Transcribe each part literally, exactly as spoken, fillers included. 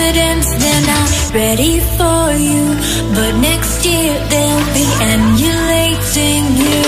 confidence, they're not ready for you. But next year they'll be emulating you.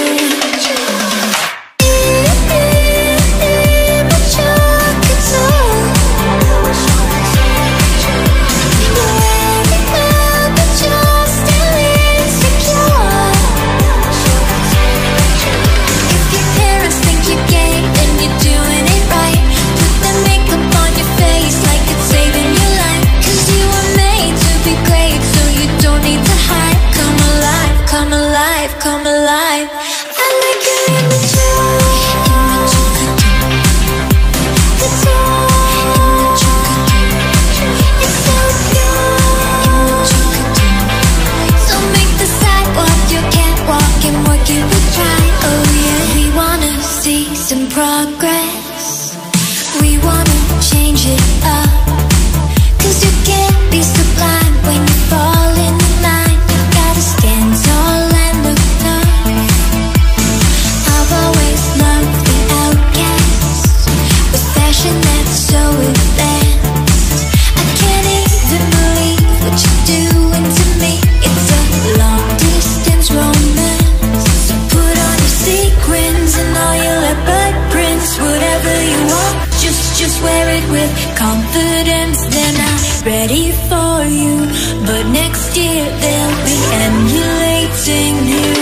Come alive. I like you immature, immature couture, couture. It's so pure, immature couture. So make the sidewalk your catwalk and work it with pride. Oh yeah, we wanna see some progress. We wanna change it up. 'Cause you can't be sublime when you fall in the line. You gotta stand tall. That's so advanced. I can't even believe what you're doing to me. It's a long distance romance. So put on your sequins and all your leopard prints. Whatever you want, just, just wear it with confidence. They're not ready for you, but next year they'll be emulating you.